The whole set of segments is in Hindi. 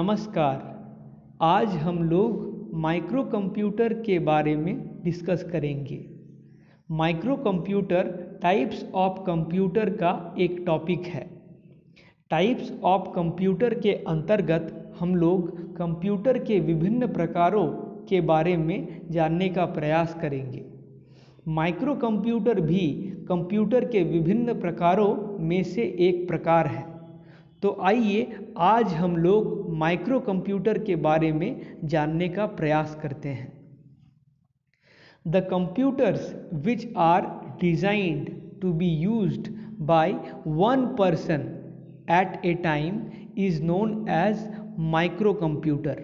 नमस्कार। आज हम लोग माइक्रो कंप्यूटर के बारे में डिस्कस करेंगे। Micro computer types of computer का एक टॉपिक है। टाइप्स ऑफ कंप्यूटर के अंतर्गत हम लोग कंप्यूटर के विभिन्न प्रकारों के बारे में जानने का प्रयास करेंगे। माइक्रो कंप्यूटर भी कंप्यूटर के विभिन्न प्रकारों में से एक प्रकार है। तो आइए आज हम लोग माइक्रो कंप्यूटर के बारे में जानने का प्रयास करते हैं। The computers which are designed to be used by one person at a time is known as micro computer.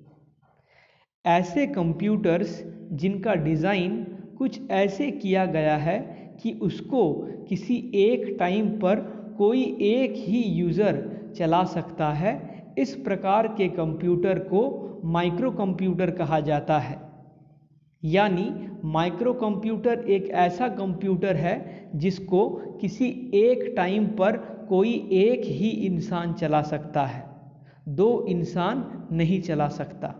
ऐसे कंप्यूटर्स जिनका डिज़ाइन कुछ ऐसे किया गया है कि उसको किसी एक टाइम पर कोई एक ही यूज़र चला सकता है, इस प्रकार के कंप्यूटर को माइक्रो कंप्यूटर कहा जाता है। यानी माइक्रो कंप्यूटर एक ऐसा कंप्यूटर है जिसको किसी एक टाइम पर कोई एक ही इंसान चला सकता है, दो इंसान नहीं चला सकता।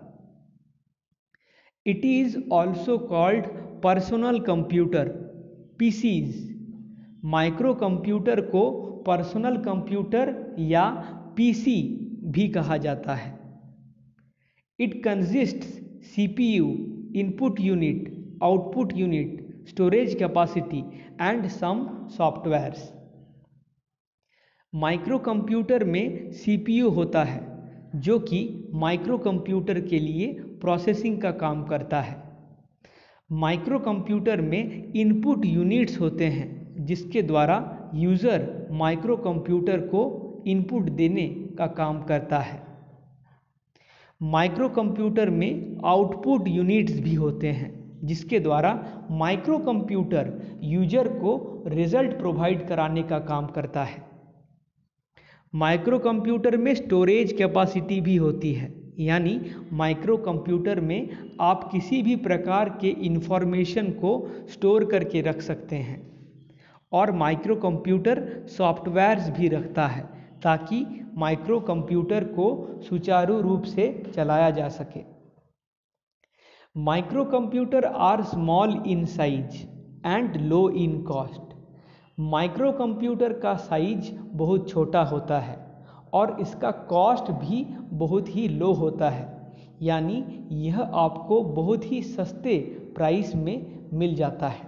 It is also called personal computer, PCs। Micro computer को पर्सनल कंप्यूटर या पीसी भी कहा जाता है। It consists CPU, input unit, output unit, storage capacity and some softwares। Micro computer में CPU होता है जो कि माइक्रो कंप्यूटर के लिए प्रोसेसिंग का काम करता है। माइक्रो कंप्यूटर में इनपुट यूनिट्स होते हैं जिसके द्वारा यूज़र माइक्रो कंप्यूटर को इनपुट देने का काम करता है। माइक्रो कंप्यूटर में आउटपुट यूनिट्स भी होते हैं जिसके द्वारा माइक्रो कंप्यूटर यूजर को रिजल्ट प्रोवाइड कराने का काम करता है। माइक्रो कंप्यूटर में स्टोरेज कैपेसिटी भी होती है, यानी माइक्रो कंप्यूटर में आप किसी भी प्रकार के इंफॉर्मेशन को स्टोर करके रख सकते हैं। और माइक्रो कंप्यूटर सॉफ्टवेयर्स भी रखता है ताकि माइक्रो कंप्यूटर को सुचारू रूप से चलाया जा सके। Micro computer are small in size and low in cost. Micro computer का साइज बहुत छोटा होता है और इसका कॉस्ट भी बहुत ही लो होता है, यानी यह आपको बहुत ही सस्ते प्राइस में मिल जाता है।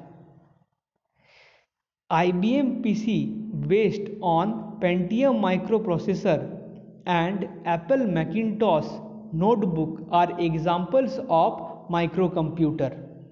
IBM PC based on Pentium microprocessor and Apple Macintosh notebook are examples of microcomputer।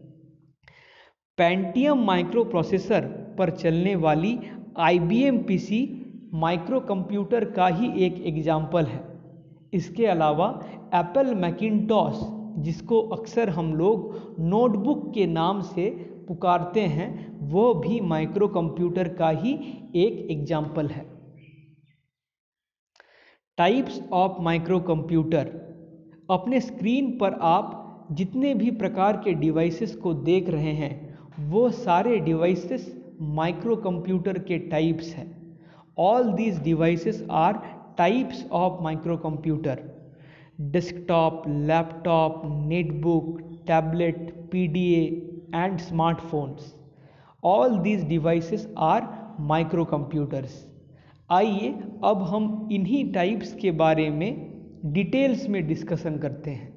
Pentium microprocessor पर चलने वाली IBM PC माइक्रो कंप्यूटर का ही एक एग्जाम्पल है। इसके अलावा एप्पल मैकिन्टॉश, जिसको अक्सर हम लोग नोटबुक के नाम से पुकारते हैं, वो भी माइक्रो कंप्यूटर का ही एक एग्जाम्पल है। Types of micro computer. अपने स्क्रीन पर आप जितने भी प्रकार के डिवाइसेस को देख रहे हैं वो सारे डिवाइसेस माइक्रो कंप्यूटर के टाइप्स हैं। All these devices are types of micro computer. Desktop, laptop, netbook, tablet, PDA and smartphones, all these devices are micro computers. आइए अब हम इन्हीं टाइप्स के बारे में डिटेल्स में डिस्कशन करते हैं।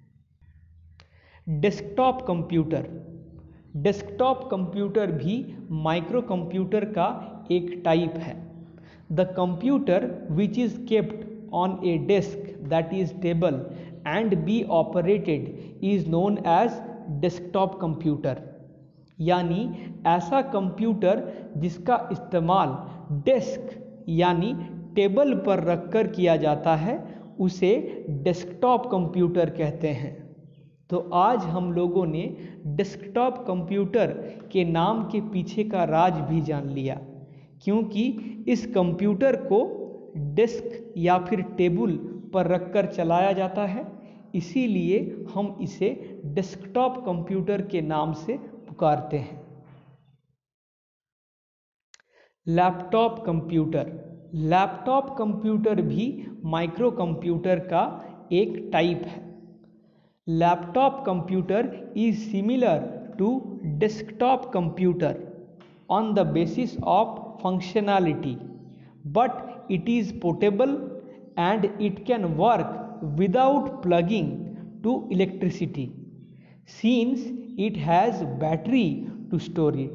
Desktop computer. डेस्कटॉप कंप्यूटर भी माइक्रो कंप्यूटर का एक टाइप है। The computer which is kept on a desk that is table and be operated is known as desktop computer. यानी ऐसा कंप्यूटर जिसका इस्तेमाल डेस्क यानी टेबल पर रखकर किया जाता है उसे डेस्कटॉप कंप्यूटर कहते हैं। तो आज हम लोगों ने डेस्कटॉप कंप्यूटर के नाम के पीछे का राज भी जान लिया, क्योंकि इस कंप्यूटर को डेस्क या फिर टेबल पर रखकर चलाया जाता है, इसीलिए हम इसे डेस्कटॉप कंप्यूटर के नाम से पुकारते हैं। Laptop computer. लैपटॉप कंप्यूटर भी माइक्रो कंप्यूटर का एक टाइप है। Laptop computer is similar to desktop computer on the basis of functionality, but it is portable and it can work without plugging to electricity since it has battery to store it.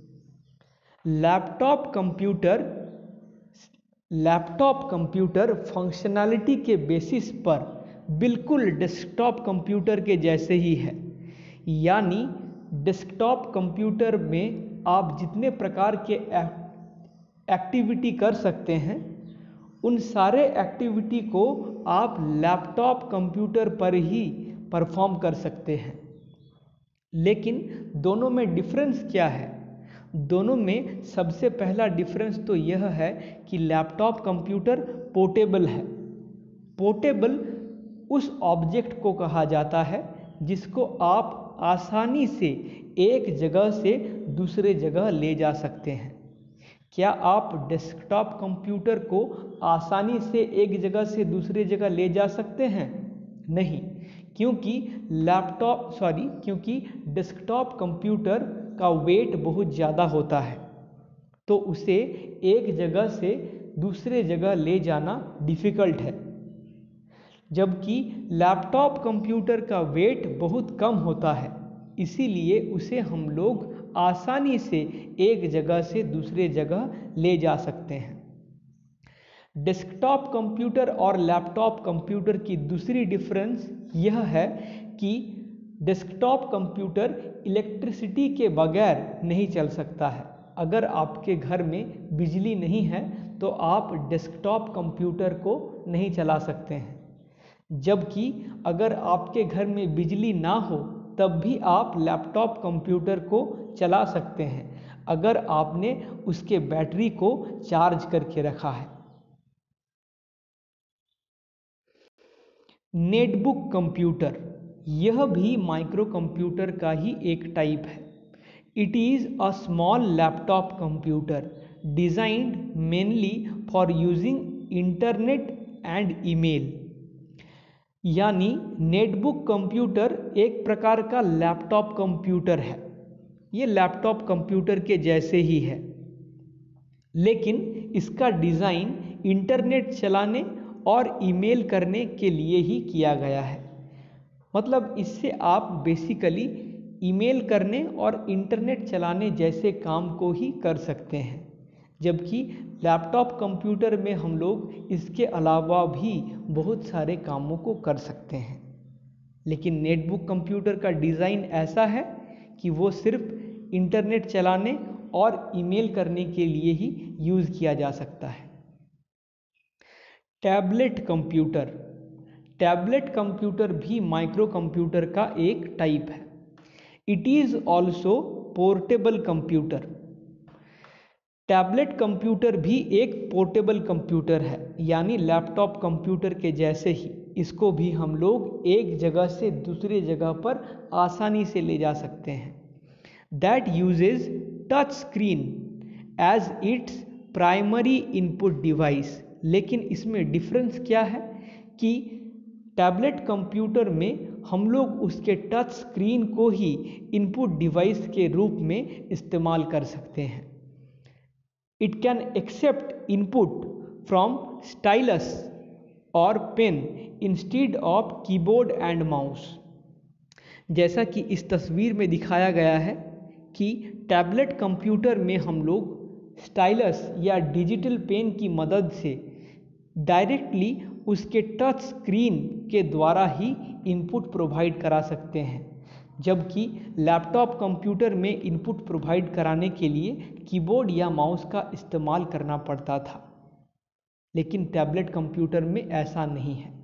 Laptop computer functionality के बेसिस पर बिल्कुल डेस्कटॉप कंप्यूटर के जैसे ही है, यानी डेस्कटॉप कंप्यूटर में आप जितने प्रकार के एक्टिविटी कर सकते हैं उन सारे एक्टिविटी को आप लैपटॉप कंप्यूटर पर ही परफॉर्म कर सकते हैं। लेकिन दोनों में डिफरेंस क्या है? दोनों में सबसे पहला डिफरेंस तो यह है कि लैपटॉप कंप्यूटर पोर्टेबल है। पोर्टेबल उस ऑब्जेक्ट को कहा जाता है जिसको आप आसानी से एक जगह से दूसरे जगह ले जा सकते हैं। क्या आप डेस्कटॉप कंप्यूटर को आसानी से एक जगह से दूसरे जगह ले जा सकते हैं? नहीं, क्योंकि डेस्कटॉप कंप्यूटर का वेट बहुत ज़्यादा होता है, तो उसे एक जगह से दूसरे जगह ले जाना डिफ़िकल्ट है। जबकि लैपटॉप कंप्यूटर का वेट बहुत कम होता है, इसीलिए उसे हम लोग आसानी से एक जगह से दूसरे जगह ले जा सकते हैं। डेस्कटॉप कंप्यूटर और लैपटॉप कंप्यूटर की दूसरी डिफरेंस यह है कि डेस्कटॉप कंप्यूटर इलेक्ट्रिसिटी के बगैर नहीं चल सकता है। अगर आपके घर में बिजली नहीं है तो आप डेस्कटॉप कंप्यूटर को नहीं चला सकते हैं, जबकि अगर आपके घर में बिजली ना हो तब भी आप लैपटॉप कंप्यूटर को चला सकते हैं अगर आपने उसके बैटरी को चार्ज करके रखा है। नेटबुक कंप्यूटर, यह भी माइक्रो कंप्यूटर का ही एक टाइप है। It is a small laptop computer designed mainly for using internet and email. यानी नेटबुक कंप्यूटर एक प्रकार का लैपटॉप कंप्यूटर है। ये लैपटॉप कंप्यूटर के जैसे ही है, लेकिन इसका डिज़ाइन इंटरनेट चलाने और ईमेल करने के लिए ही किया गया है। मतलब इससे आप बेसिकली ईमेल करने और इंटरनेट चलाने जैसे काम को ही कर सकते हैं, जबकि लैपटॉप कंप्यूटर में हम लोग इसके अलावा भी बहुत सारे कामों को कर सकते हैं। लेकिन नेटबुक कंप्यूटर का डिज़ाइन ऐसा है कि वो सिर्फ इंटरनेट चलाने और ईमेल करने के लिए ही यूज़ किया जा सकता है। टैबलेट कंप्यूटर, टैबलेट कंप्यूटर भी माइक्रो कंप्यूटर का एक टाइप है। It is also portable computer. Tablet computer भी एक पोर्टेबल कंप्यूटर है, यानी लैपटॉप कंप्यूटर के जैसे ही इसको भी हम लोग एक जगह से दूसरी जगह पर आसानी से ले जा सकते हैं। That uses touch screen as its primary input device. लेकिन इसमें डिफरेंस क्या है कि टैबलेट कंप्यूटर में हम लोग उसके टच स्क्रीन को ही इनपुट डिवाइस के रूप में इस्तेमाल कर सकते हैं। It can accept input from stylus or pen instead of keyboard and mouse। जैसा कि इस तस्वीर में दिखाया गया है कि टैबलेट कंप्यूटर में हम लोग स्टाइलस या डिजिटल पेन की मदद से डायरेक्टली उसके टच स्क्रीन के द्वारा ही इनपुट प्रोवाइड करा सकते हैं, जबकि लैपटॉप कंप्यूटर में इनपुट प्रोवाइड कराने के लिए कीबोर्ड या माउस का इस्तेमाल करना पड़ता था। लेकिन टैबलेट कंप्यूटर में ऐसा नहीं है।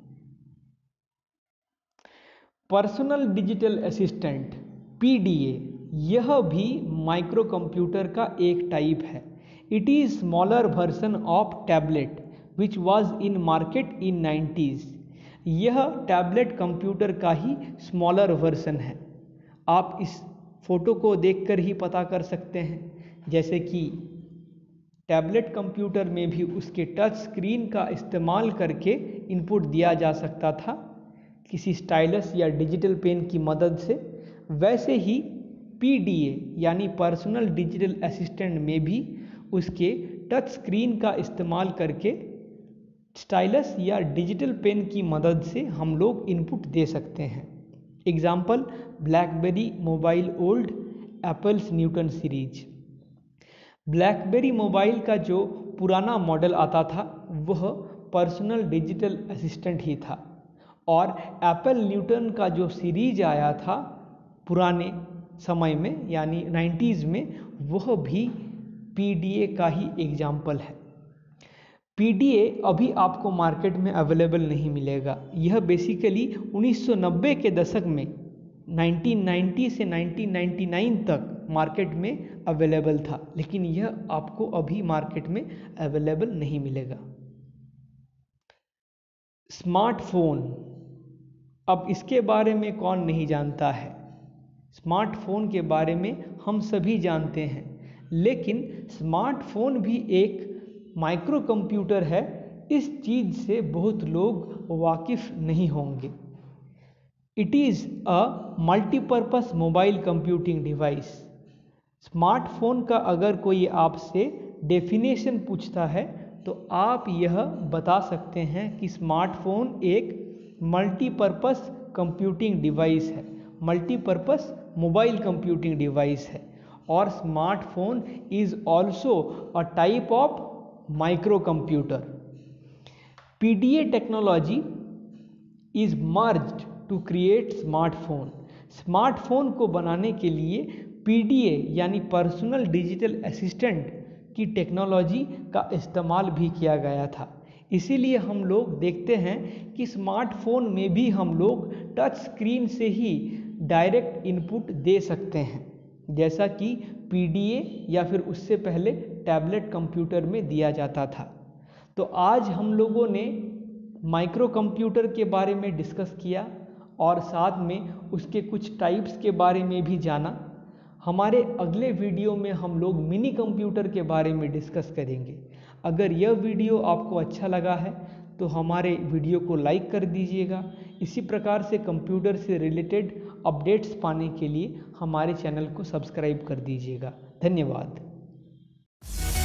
पर्सनल डिजिटल असिस्टेंट PDA, यह भी माइक्रो कंप्यूटर का एक टाइप है। It is smaller version of tablet which was in market in 90s। यह टैबलेट कंप्यूटर का ही स्मॉलर वर्जन है। आप इस फोटो को देखकर ही पता कर सकते हैं, जैसे कि टैबलेट कंप्यूटर में भी उसके टच स्क्रीन का इस्तेमाल करके इनपुट दिया जा सकता था किसी स्टाइलस या डिजिटल पेन की मदद से। वैसे ही PDA यानी पर्सनल डिजिटल असिस्टेंट में भी उसके टच स्क्रीन का इस्तेमाल करके स्टाइलस या डिजिटल पेन की मदद से हम लोग इनपुट दे सकते हैं। Example BlackBerry mobile old, Apple's Newton series. BlackBerry mobile का जो पुराना मॉडल आता था वह पर्सनल डिजिटल असिस्टेंट ही था, और एप्पल न्यूटन का जो सीरीज आया था पुराने समय में यानी 90s में, वह भी PDA का ही एग्जाम्पल है। PDA अभी आपको मार्केट में अवेलेबल नहीं मिलेगा। यह बेसिकली 1990 के दशक में 1990 से 1999 तक मार्केट में अवेलेबल था, लेकिन यह आपको अभी मार्केट में अवेलेबल नहीं मिलेगा। स्मार्टफोन, अब इसके बारे में कौन नहीं जानता है। स्मार्टफोन के बारे में हम सभी जानते हैं, लेकिन स्मार्टफोन भी एक माइक्रो कंप्यूटर है। इस चीज़ से बहुत लोग वाकिफ नहीं होंगे। It is a multipurpose mobile computing device. Smartphone का अगर कोई आपसे डेफिनेशन पूछता है तो आप यह बता सकते हैं कि स्मार्टफोन एक मल्टीपर्पस कंप्यूटिंग डिवाइस है, मल्टीपर्पस मोबाइल कंप्यूटिंग डिवाइस है। और smartphone is also a type of micro computer. PDA technology is merged to create smartphone. Smartphone को बनाने के लिए PDA यानी पर्सनल डिजिटल असिस्टेंट की टेक्नोलॉजी का इस्तेमाल भी किया गया था। इसीलिए हम लोग देखते हैं कि स्मार्टफोन में भी हम लोग टच स्क्रीन से ही डायरेक्ट इनपुट दे सकते हैं, जैसा कि PDA या फिर उससे पहले टैबलेट कंप्यूटर में दिया जाता था। तो आज हम लोगों ने माइक्रो कंप्यूटर के बारे में डिस्कस किया और साथ में उसके कुछ टाइप्स के बारे में भी जाना। हमारे अगले वीडियो में हम लोग मिनी कंप्यूटर के बारे में डिस्कस करेंगे। अगर यह वीडियो आपको अच्छा लगा है तो हमारे वीडियो को लाइक कर दीजिएगा। इसी प्रकार से कंप्यूटर से रिलेटेड अपडेट्स पाने के लिए हमारे चैनल को सब्सक्राइब कर दीजिएगा। धन्यवाद।